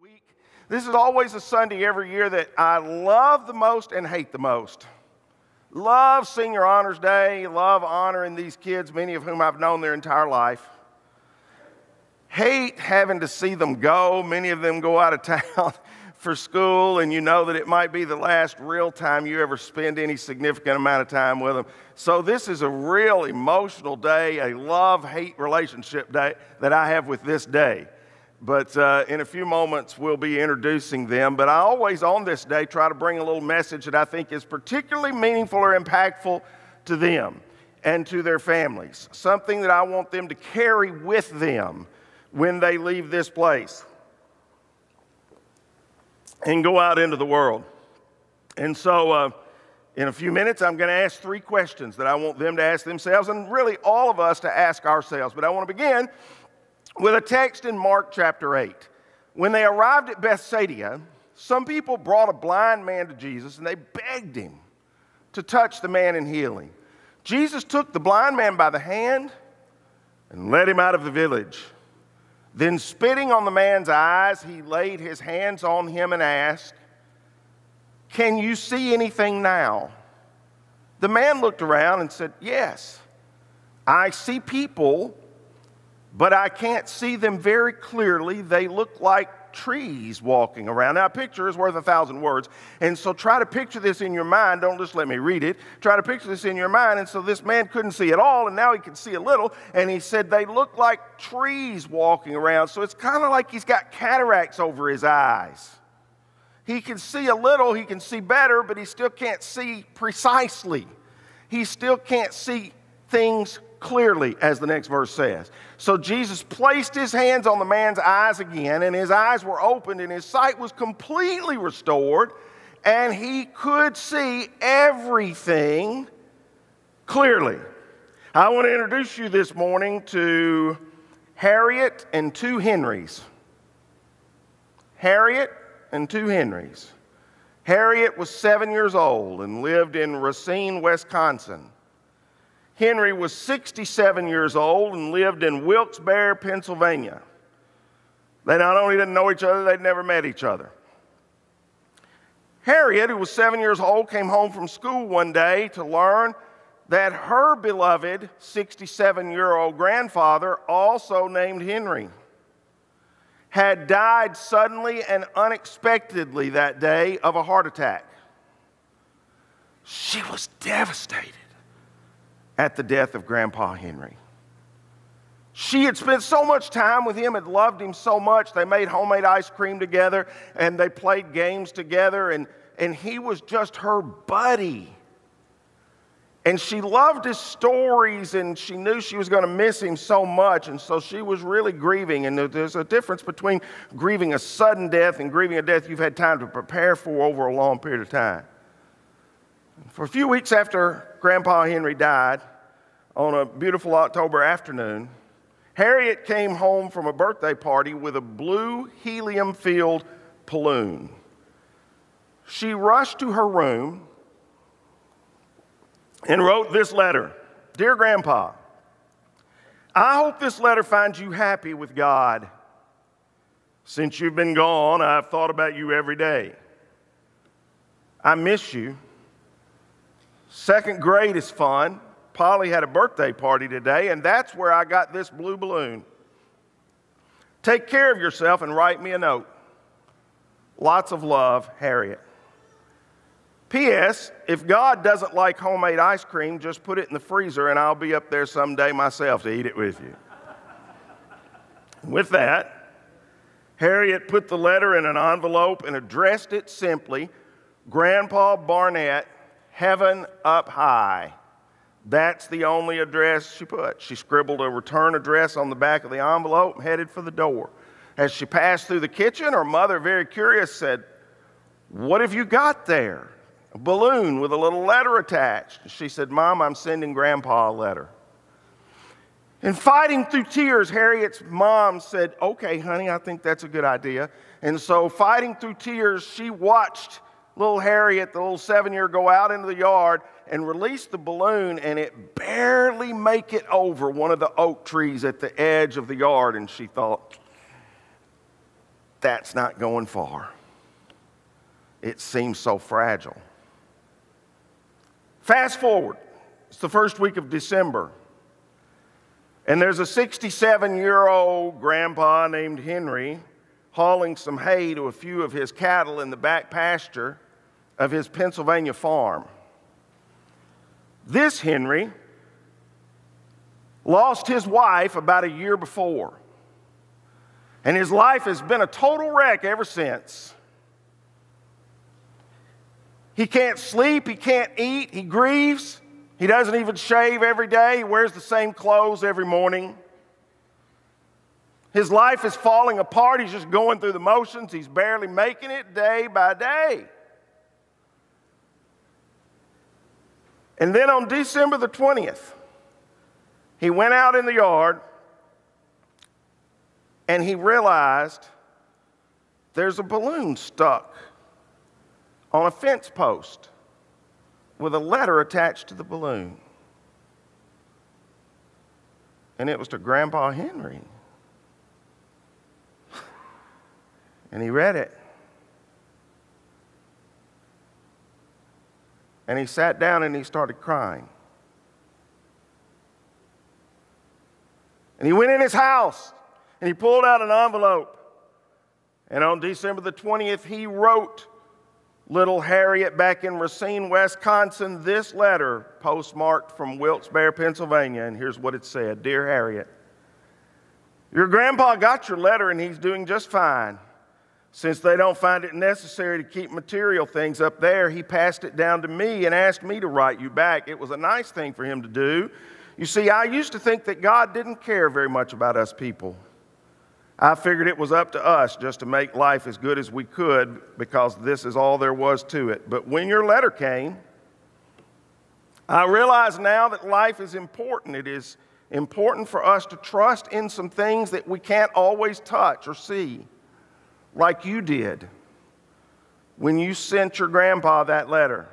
week. This is always a Sunday every year that I love the most and hate the most. Love Senior Honors Day, love honoring these kids, many of whom I've known their entire life. Hate having to see them go. Many of them go out of town for school, and you know that it might be the last real time you ever spend any significant amount of time with them. So this is a real emotional day, a love-hate relationship day that I have with this day. But in a few moments, we'll be introducing them. But I always, on this day, try to bring a little message that I think is particularly meaningful or impactful to them and to their families. Something that I want them to carry with them when they leave this place and go out into the world. And so in a few minutes, I'm going to ask 3 questions that I want them to ask themselves, and really all of us to ask ourselves. But I want to begin with a text in Mark chapter 8. When they arrived at Bethsaida, some people brought a blind man to Jesus, and they begged him to touch the man and heal him. Jesus took the blind man by the hand and led him out of the village. Then, spitting on the man's eyes, he laid his hands on him and asked, "Can you see anything now?" The man looked around and said, "Yes, I see people, but I can't see them very clearly. They look like trees walking around." Now, a picture is worth 1,000 words. And so try to picture this in your mind. Don't just let me read it. Try to picture this in your mind. And so this man couldn't see at all, and now he can see a little. And he said they look like trees walking around. So it's kind of like he's got cataracts over his eyes. He can see a little, he can see better, but he still can't see precisely. He still can't see things clearly, as the next verse says. So Jesus placed his hands on the man's eyes again, and his eyes were opened, and his sight was completely restored, and he could see everything clearly. I want to introduce you this morning to Harriet and 2 Henrys. Harriet and 2 Henrys. Harriet was 7 years old and lived in Racine, Wisconsin. Henry was 67 years old and lived in Wilkes-Barre, Pennsylvania. They not only didn't know each other, they'd never met each other. Harriet, who was 7 years old, came home from school one day to learn that her beloved 67-year-old grandfather, also named Henry, had died suddenly and unexpectedly that day of a heart attack. She was devastated at the death of Grandpa Henry. She had spent so much time with him, had loved him so much. They made homemade ice cream together, and they played games together, and he was just her buddy. And she loved his stories, and she knew she was going to miss him so much, and so she was really grieving. And there's a difference between grieving a sudden death and grieving a death you've had time to prepare for over a long period of time. For a few weeks after Grandpa Henry died, on a beautiful October afternoon, Harriet came home from a birthday party with a blue helium-filled balloon. She rushed to her room and wrote this letter. "Dear Grandpa, I hope this letter finds you happy with God. Since you've been gone, I've thought about you every day. I miss you. 2nd grade is fun. Polly had a birthday party today, and that's where I got this blue balloon. Take care of yourself and write me a note. Lots of love, Harriet. P.S. If God doesn't like homemade ice cream, just put it in the freezer, and I'll be up there someday myself to eat it with you." With that, Harriet put the letter in an envelope and addressed it simply, "Grandpa Barnett, Heaven up high." That's the only address she put. She scribbled a return address on the back of the envelope and headed for the door. As she passed through the kitchen, her mother, very curious, said, "What have you got there?" "A balloon with a little letter attached." She said, "Mom, I'm sending Grandpa a letter." And fighting through tears, Harriet's mom said, "Okay, honey, I think that's a good idea." And so fighting through tears, she watched little Harriet, the little 7-year, go out into the yard and release the balloon, and it barely make it over one of the oak trees at the edge of the yard. And she thought, that's not going far. It seems so fragile. Fast forward. It's the first week of December. And there's a 67-year-old grandpa named Henry hauling some hay to a few of his cattle in the back pasture of his Pennsylvania farm. This Henry lost his wife about a year before. And his life has been a total wreck ever since. He can't sleep, he can't eat, he grieves. He doesn't even shave every day. He wears the same clothes every morning. His life is falling apart. He's just going through the motions. He's barely making it day by day. And then on December the 20th, he went out in the yard and he realized there's a balloon stuck on a fence post with a letter attached to the balloon. And it was to Grandpa Henry. And he read it. And he sat down and he started crying. And he went in his house and he pulled out an envelope. And on December the 20th, he wrote little Harriet back in Racine, Wisconsin, this letter postmarked from Wilkes-Barre, Pennsylvania. And here's what it said. Dear Harriet, your grandpa got your letter and he's doing just fine. Since they don't find it necessary to keep material things up there, he passed it down to me and asked me to write you back. It was a nice thing for him to do. You see, I used to think that God didn't care very much about us people. I figured it was up to us just to make life as good as we could because this is all there was to it. But when your letter came, I realize now that life is important. It is important for us to trust in some things that we can't always touch or see, like you did when you sent your grandpa that letter.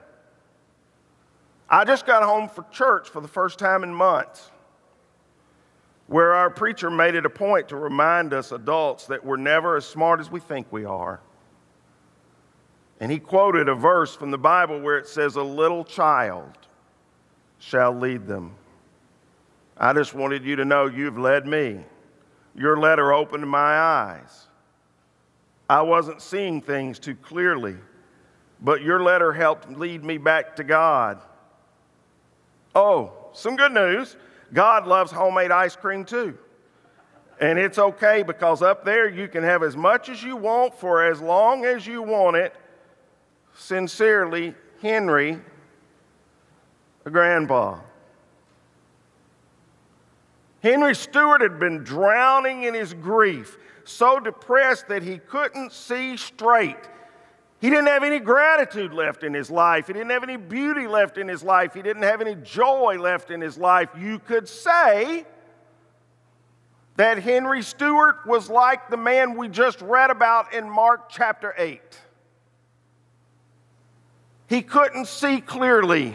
I just got home from church for the first time in months, where our preacher made it a point to remind us adults that we're never as smart as we think we are. And he quoted a verse from the Bible where it says, a little child shall lead them. I just wanted you to know you've led me. Your letter opened my eyes. I wasn't seeing things too clearly, but your letter helped lead me back to God. Oh, some good news. God loves homemade ice cream too. And it's okay because up there you can have as much as you want for as long as you want it. Sincerely, Henry, a grandpa. Henry Stewart had been drowning in his grief, so depressed that he couldn't see straight. He didn't have any gratitude left in his life. He didn't have any beauty left in his life. He didn't have any joy left in his life. You could say that Henry Stewart was like the man we just read about in Mark chapter 8. He couldn't see clearly.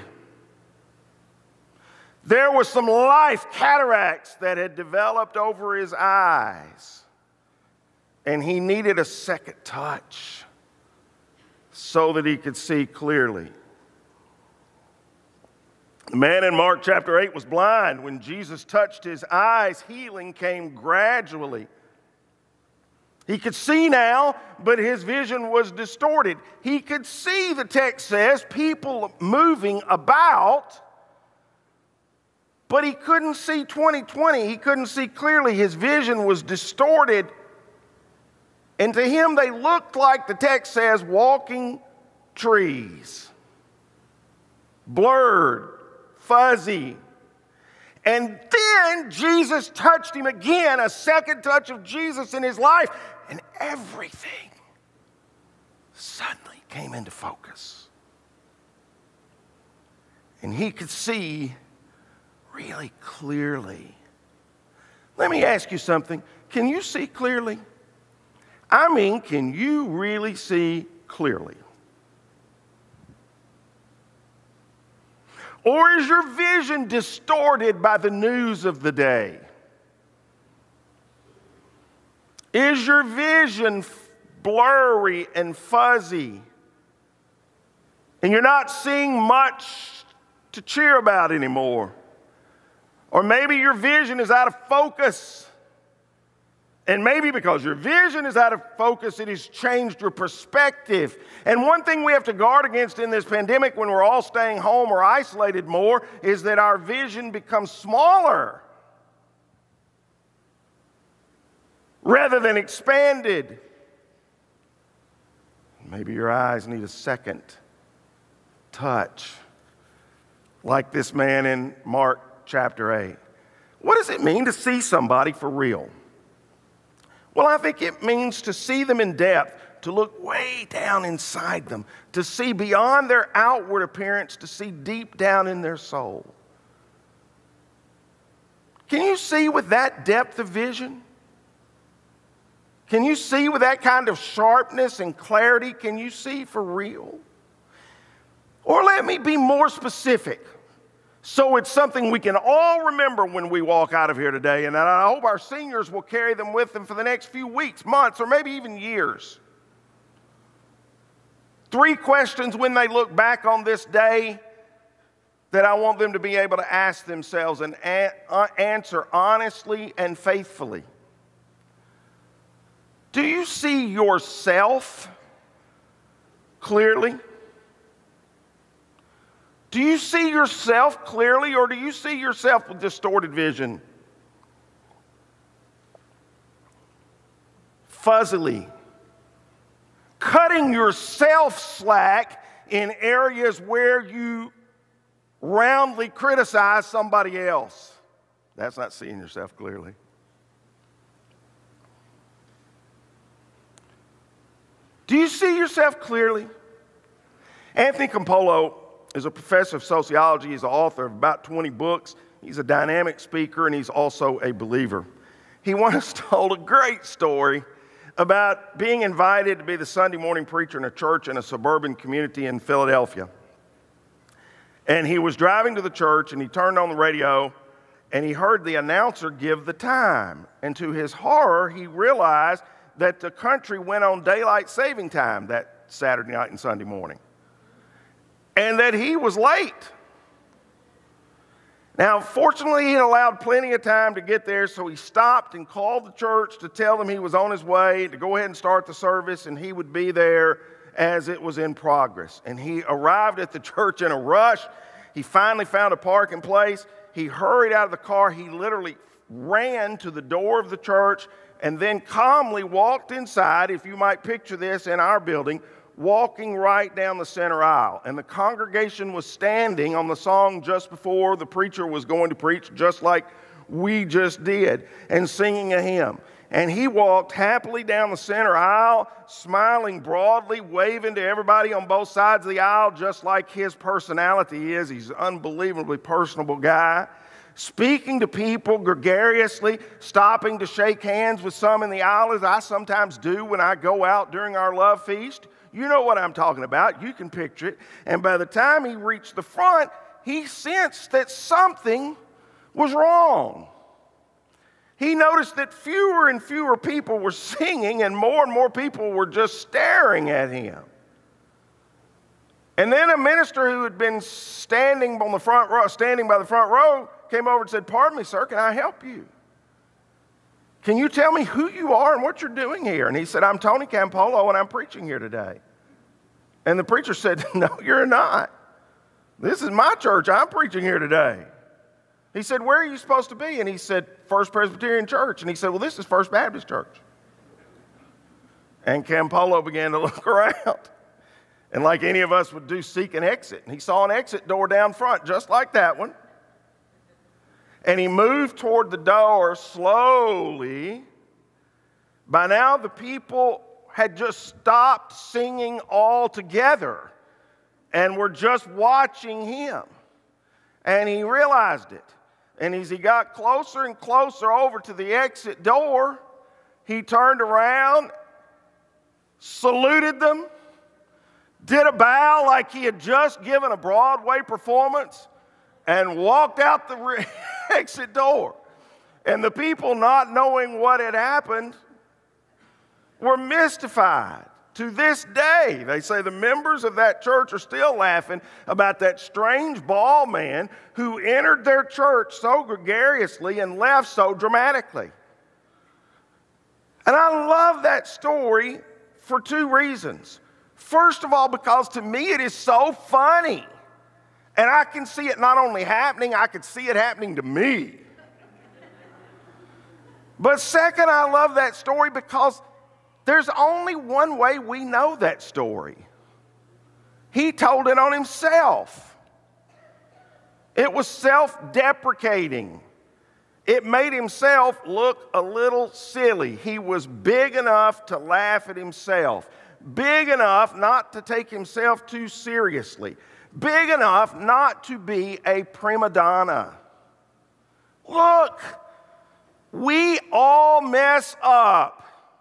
There were some life cataracts that had developed over his eyes, and he needed a second touch so that he could see clearly. The man in Mark chapter 8 was blind. When Jesus touched his eyes, healing came gradually. He could see now, but his vision was distorted. He could see, the text says, people moving about, but he couldn't see 20/20. He couldn't see clearly. His vision was distorted. And to him, they looked like, the text says, walking trees. Blurred, fuzzy. And then Jesus touched him again, a second touch of Jesus in his life, and everything suddenly came into focus. And he could see really clearly. Let me ask you something. Can you see clearly? I mean, can you really see clearly? Or is your vision distorted by the news of the day? Is your vision blurry and fuzzy, and you're not seeing much to cheer about anymore. Or maybe your vision is out of focus. And maybe because your vision is out of focus, it has changed your perspective. And one thing we have to guard against in this pandemic when we're all staying home or isolated more is that our vision becomes smaller rather than expanded. Maybe your eyes need a second touch, like this man in Mark chapter 8. What does it mean to see somebody for real? Well, I think it means to see them in depth, to look way down inside them, to see beyond their outward appearance, to see deep down in their soul. Can you see with that depth of vision? Can you see with that kind of sharpness and clarity? Can you see for real? Or let me be more specific, so it's something we can all remember when we walk out of here today, and I hope our seniors will carry them with them for the next few weeks, months, or maybe even years. 3 questions when they look back on this day that I want them to be able to ask themselves and answer honestly and faithfully. Do you see yourself clearly? Do you see yourself clearly, or do you see yourself with distorted vision? Fuzzily. Cutting yourself slack in areas where you roundly criticize somebody else. That's not seeing yourself clearly. Do you see yourself clearly? Anthony Campolo is a professor of sociology. He's the author of about 20 books. He's a dynamic speaker, and he's also a believer. He once told a great story about being invited to be the Sunday morning preacher in a church in a suburban community in Philadelphia. And he was driving to the church, and he turned on the radio, and he heard the announcer give the time. And to his horror, he realized that the country went on daylight saving time that Saturday night and Sunday morning, and that he was late. Now, fortunately, he had allowed plenty of time to get there, so he stopped and called the church to tell them he was on his way to go ahead and start the service, and he would be there as it was in progress. And he arrived at the church in a rush. He finally found a parking place. He hurried out of the car. He literally ran to the door of the church and then calmly walked inside, if you might picture this in our building, walking right down the center aisle. And the congregation was standing on the song just before the preacher was going to preach, just like we just did, and singing a hymn. And he walked happily down the center aisle, smiling broadly, waving to everybody on both sides of the aisle, just like his personality is. He's an unbelievably personable guy. Speaking to people gregariously, stopping to shake hands with some in the aisle, as I sometimes do when I go out during our love feast. You know what I'm talking about. You can picture it. And by the time he reached the front, he sensed that something was wrong. He noticed that fewer and fewer people were singing, and more people were just staring at him. And then a minister who had been standing by the front row, came over and said, "Pardon me, sir, can I help you? Can you tell me who you are and what you're doing here?" And he said, "I'm Tony Campolo, and I'm preaching here today." And the preacher said, "No, you're not. This is my church. I'm preaching here today." He said, "Where are you supposed to be?" And he said, "First Presbyterian Church." And he said, "Well, this is First Baptist Church." And Campolo began to look around. And like any of us would do, seek an exit. And he saw an exit door down front, just like that one. And he moved toward the door slowly. By now, the people had just stopped singing altogether and were just watching him. And he realized it. And as he got closer and closer over to the exit door, he turned around, saluted them, did a bow like he had just given a Broadway performance, and walked out the exit door. And the people, not knowing what had happened, were mystified. To this day, they say the members of that church are still laughing about that strange bald man who entered their church so gregariously and left so dramatically. And I love that story for two reasons. First of all, because to me it is so funny. And I can see it not only happening, I can see it happening to me. But second, I love that story because there's only one way we know that story. He told it on himself. It was self-deprecating. It made himself look a little silly. He was big enough to laugh at himself. Big enough not to take himself too seriously. Big enough not to be a prima donna. Look, we all mess up.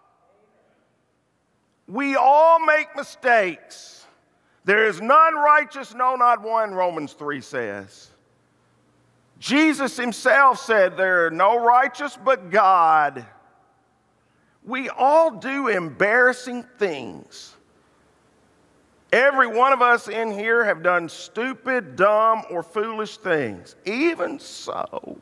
We all make mistakes. There is none righteous, no, not one, Romans 3 says. Jesus himself said there are no righteous but God. We all do embarrassing things. Every one of us in here have done stupid, dumb, or foolish things. Even so,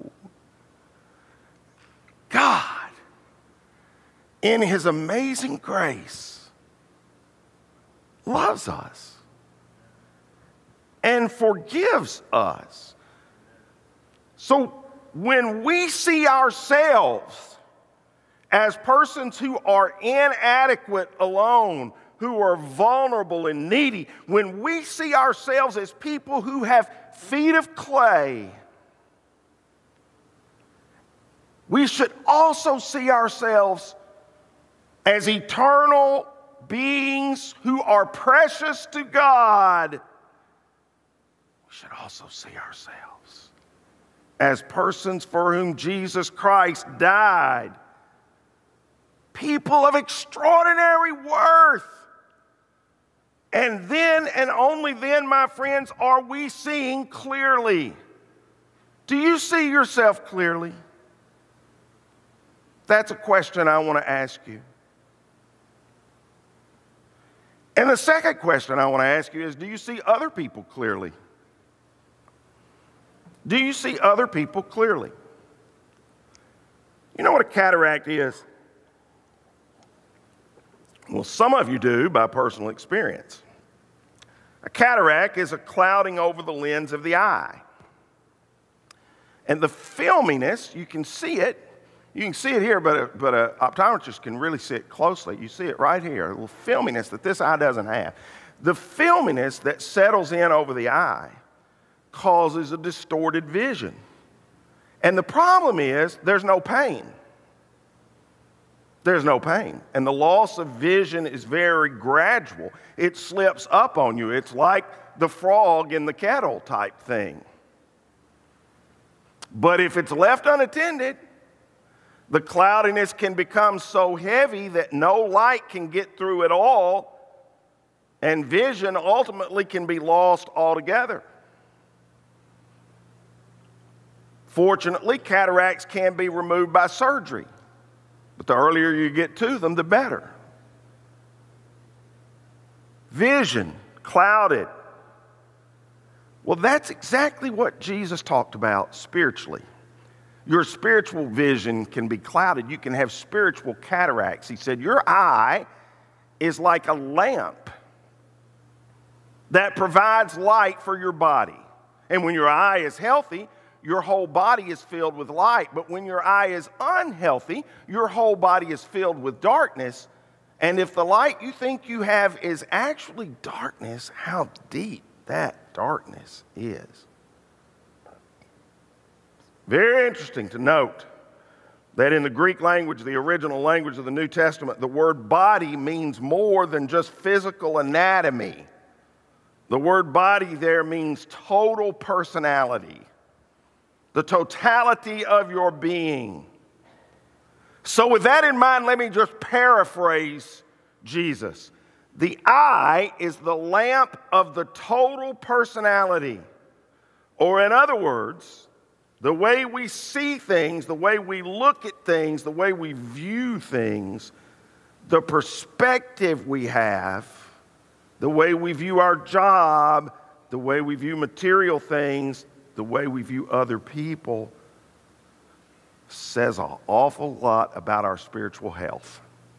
God, in his amazing grace, loves us and forgives us. So when we see ourselves as persons who are inadequate alone, who are vulnerable and needy, when we see ourselves as people who have feet of clay, we should also see ourselves as eternal beings who are precious to God. We should also see ourselves as persons for whom Jesus Christ died. People of extraordinary worth. And then and only then, my friends, are we seeing clearly. Do you see yourself clearly? That's a question I want to ask you. And the second question I want to ask you is, do you see other people clearly? Do you see other people clearly? You know what a cataract is? Well, some of you do by personal experience. A cataract is a clouding over the lens of the eye. And the filminess, you can see it. You can see it here, but an optometrist can really see it closely. You see it right here, a little filminess that this eye doesn't have. The filminess that settles in over the eye causes a distorted vision. And the problem is there's no pain. There's no pain. And the loss of vision is very gradual. It slips up on you. It's like the frog in the kettle type thing. But if it's left unattended, the cloudiness can become so heavy that no light can get through at all, and vision ultimately can be lost altogether. Fortunately, cataracts can be removed by surgery, but the earlier you get to them, the better. Vision clouded. Well, that's exactly what Jesus talked about spiritually. Your spiritual vision can be clouded. You can have spiritual cataracts. He said, your eye is like a lamp that provides light for your body. And when your eye is healthy, your whole body is filled with light. But when your eye is unhealthy, your whole body is filled with darkness. And if the light you think you have is actually darkness, how deep that darkness is. Very interesting to note that in the Greek language, the original language of the New Testament, the word body means more than just physical anatomy. The word body there means total personality, the totality of your being. So with that in mind, let me just paraphrase Jesus. The eye is the lamp of the total personality. Or in other words, the way we see things, the way we look at things, the way we view things, the perspective we have, the way we view our job, the way we view material things, the way we view other people, says an awful lot about our spiritual health.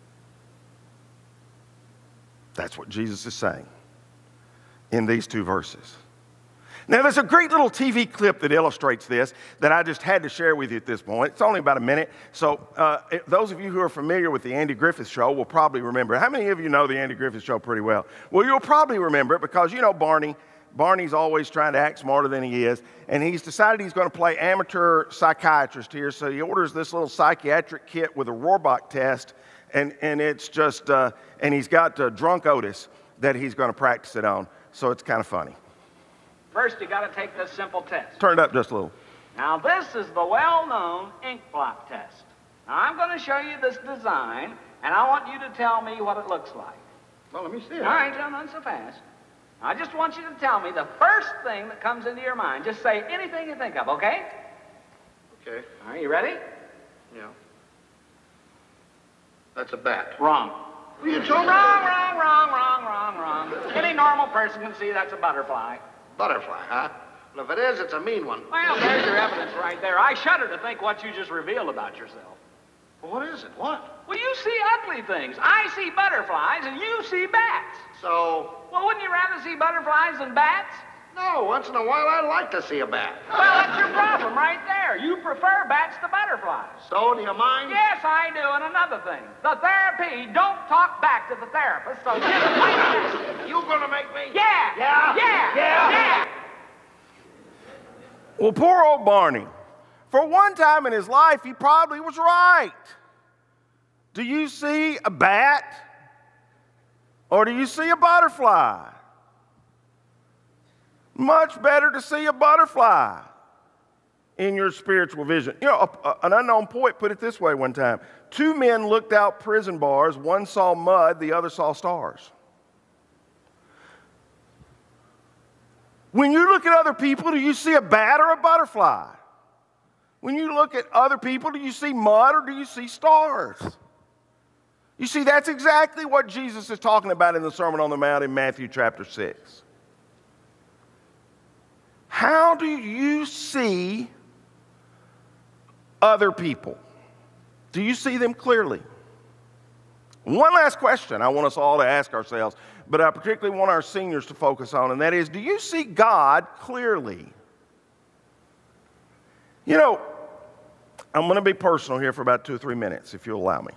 That's what Jesus is saying in these two verses. Now, there's a great little TV clip that illustrates this that I just had to share with you at this point. It's only about a minute. So those of you who are familiar with the Andy Griffith Show will probably remember it. How many of you know the Andy Griffith Show pretty well? Well, you'll probably remember it because you know Barney. Barney's always trying to act smarter than he is, and he's decided he's going to play amateur psychiatrist here, so he orders this little psychiatric kit with a Rohrbach test, and it's just, and he's got drunk Otis that he's going to practice it on, so it's kind of funny. First, you got to take this simple test. Turn it up just a little. Now, this is the well-known ink blot test. Now, I'm going to show you this design, and I want you to tell me what it looks like. Well, let me see it. All right, not so fast. I just want you to tell me the first thing that comes into your mind. Just say anything you think of, okay? Okay. All right, you ready? Yeah. That's a bat. Wrong. What are you talking Wrong. Any normal person can see that's a butterfly. Butterfly, huh? Well, if it is, it's a mean one. Well, there's your evidence right there. I shudder to think what you just revealed about yourself. Well, what is it? What? Well, you see ugly things. I see butterflies, and you see bats. So? Well, wouldn't you rather see butterflies than bats? No, once in a while I'd like to see a bat. Well, that's your problem right there. You prefer bats to butterflies. So, do you mind? Yes, I do. And another thing, the therapy don't talk back to the therapist, so give it like You gonna make me? Yeah. Well, poor old Barney. For one time in his life, he probably was right. Do you see a bat? Or do you see a butterfly? Much better to see a butterfly in your spiritual vision. You know, an unknown poet put it this way one time. Two men looked out prison bars. One saw mud, the other saw stars. When you look at other people, do you see a bat or a butterfly? When you look at other people, do you see mud or do you see stars? You see, that's exactly what Jesus is talking about in the Sermon on the Mount in Matthew chapter 6. How do you see other people? Do you see them clearly? One last question I want us all to ask ourselves, but I particularly want our seniors to focus on, and that is, do you see God clearly? You know, I'm going to be personal here for about 2 or 3 minutes, if you'll allow me.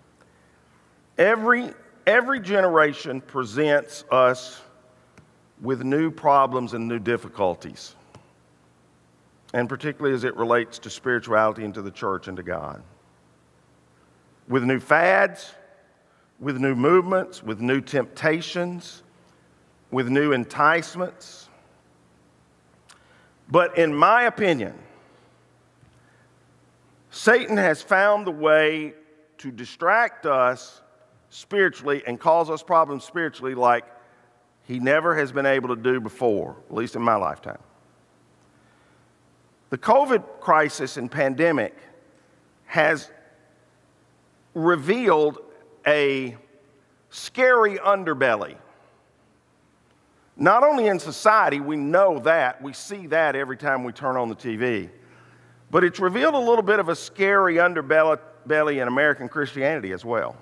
Every generation presents us with new problems and new difficulties, and particularly as it relates to spirituality and to the church and to God. With new fads, with new movements, with new temptations, with new enticements. But in my opinion, Satan has found the way to distract us spiritually and cause us problems spiritually like he never has been able to do before, at least in my lifetime. The COVID crisis and pandemic has revealed a scary underbelly. Not only in society, we know that, we see that every time we turn on the TV, but it's revealed a little bit of a scary underbelly in American Christianity as well.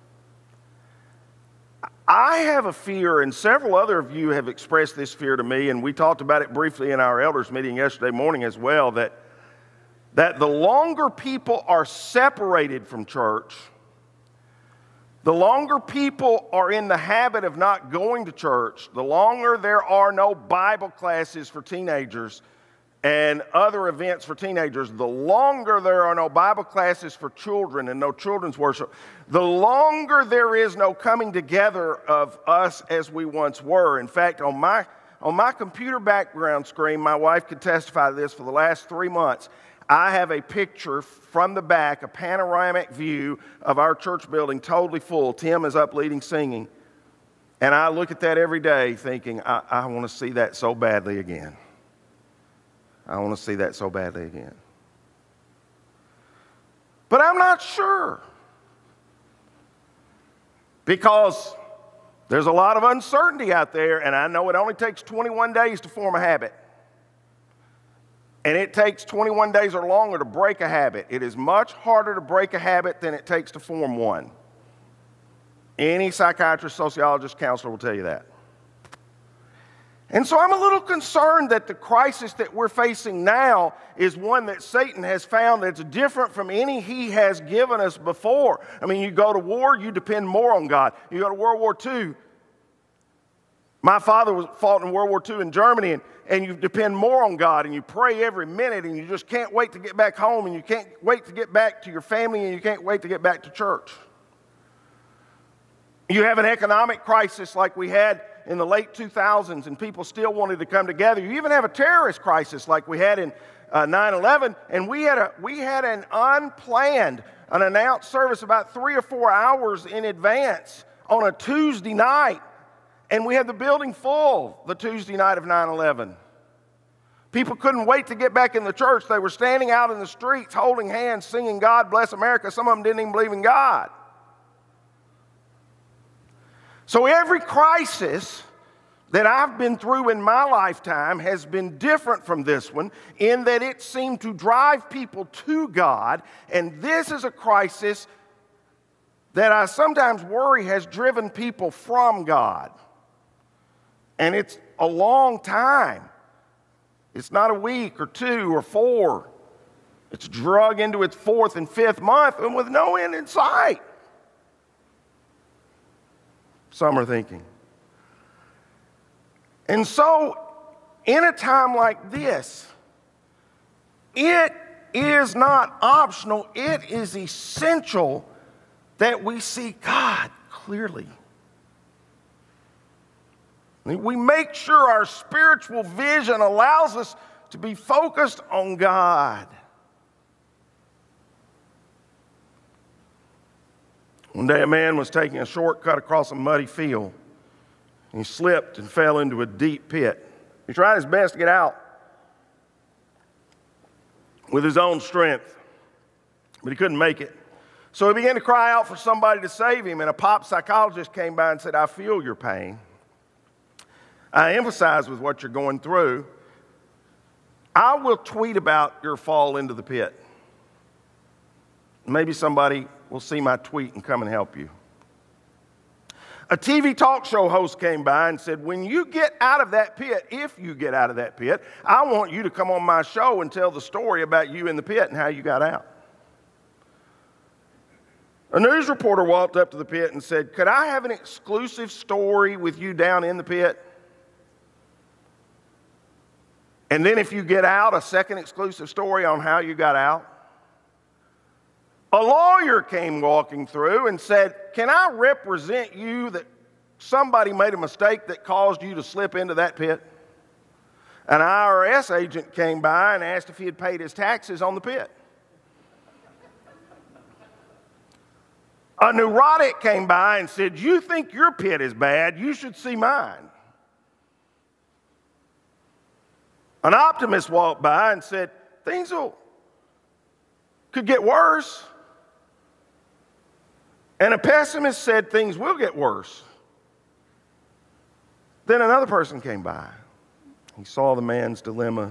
I have a fear, and several other of you have expressed this fear to me, and we talked about it briefly in our elders meeting yesterday morning as well, that the longer people are separated from church, the longer people are in the habit of not going to church, the longer there are no Bible classes for teenagers and other events for teenagers, the longer there are no Bible classes for children and no children's worship, the longer there is no coming together of us as we once were. In fact, on my computer background screen, my wife could testify to this, for the last 3 months, I have a picture from the back, a panoramic view of our church building totally full. Tim is up leading singing. And I look at that every day thinking, I want to see that so badly again. I want to see that so badly again. But I'm not sure. Because there's a lot of uncertainty out there, and I know it only takes 21 days to form a habit. And it takes 21 days or longer to break a habit. It is much harder to break a habit than it takes to form one. Any psychiatrist, sociologist, counselor will tell you that. And so I'm a little concerned that the crisis that we're facing now is one that Satan has found that's different from any he has given us before. I mean, you go to war, you depend more on God. You go to World War II. My father fought in World War II in Germany, and you depend more on God, and you pray every minute, and you just can't wait to get back home, and you can't wait to get back to your family, and you can't wait to get back to church. You have an economic crisis like we had in the late 2000s, and people still wanted to come together. You even have a terrorist crisis like we had in 9/11, and we had an unplanned, an announced service about 3 or 4 hours in advance on a Tuesday night, and we had the building full the Tuesday night of 9/11. People couldn't wait to get back in the church. They were standing out in the streets holding hands, singing God Bless America. Some of them didn't even believe in God. So every crisis that I've been through in my lifetime has been different from this one in that it seemed to drive people to God, and this is a crisis that I sometimes worry has driven people from God. And it's a long time. It's not a week or 2 or 4. It's drug into its 4th and 5th month and with no end in sight. Some are thinking. And so, in a time like this, it is not optional, it is essential that we see God clearly. We make sure our spiritual vision allows us to be focused on God. One day a man was taking a shortcut across a muddy field. And he slipped and fell into a deep pit. He tried his best to get out with his own strength, but he couldn't make it. So he began to cry out for somebody to save him, and a pop psychologist came by and said, "I feel your pain. I empathize with what you're going through. I will tweet about your fall into the pit. Maybe somebody will see my tweet and come and help you." A TV talk show host came by and said, "When you get out of that pit, if you get out of that pit, I want you to come on my show and tell the story about you in the pit and how you got out." A news reporter walked up to the pit and said, "Could I have an exclusive story with you down in the pit? And then if you get out, a second exclusive story on how you got out?" A lawyer came walking through and said, "Can I represent you that somebody made a mistake that caused you to slip into that pit?" An IRS agent came by and asked if he had paid his taxes on the pit. A neurotic came by and said, "You think your pit is bad, you should see mine." An optimist walked by and said, "Things could get worse." And a pessimist said, "Things will get worse." Then another person came by. He saw the man's dilemma.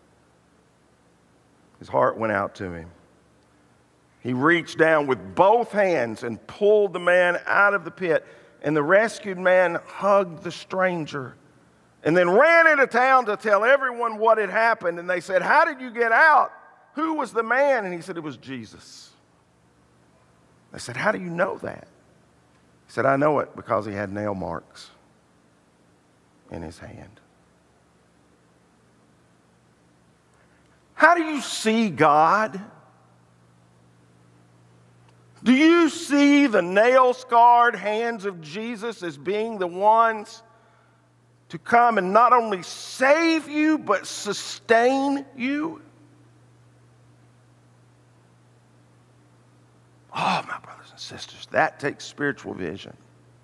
His heart went out to him. He reached down with both hands and pulled the man out of the pit. And the rescued man hugged the stranger and then ran into town to tell everyone what had happened. And they said, "How did you get out? Who was the man?" And he said, "It was Jesus." They said, "How do you know that?" He said, "I know it because he had nail marks in his hand." How do you see God? Do you see the nail-scarred hands of Jesus as being the ones to come and not only save you, but sustain you? Oh, my brothers and sisters, that takes spiritual vision.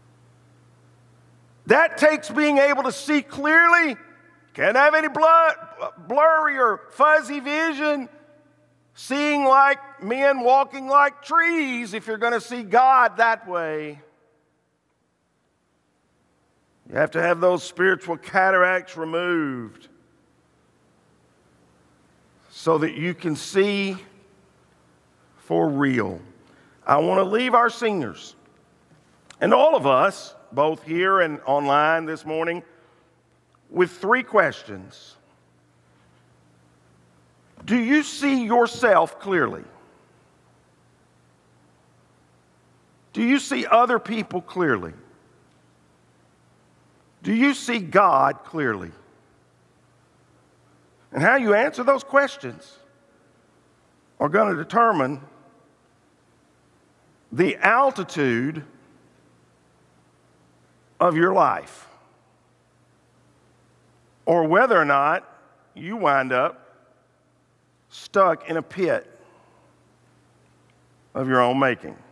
That takes being able to see clearly. Can't have any blurry or fuzzy vision. Seeing like men walking like trees if you're going to see God that way. You have to have those spiritual cataracts removed so that you can see for real. I want to leave our seniors and all of us, both here and online this morning, with 3 questions. Do you see yourself clearly? Do you see other people clearly? Do you see God clearly? And how you answer those questions are going to determine the altitude of your life, or whether or not you wind up stuck in a pit of your own making.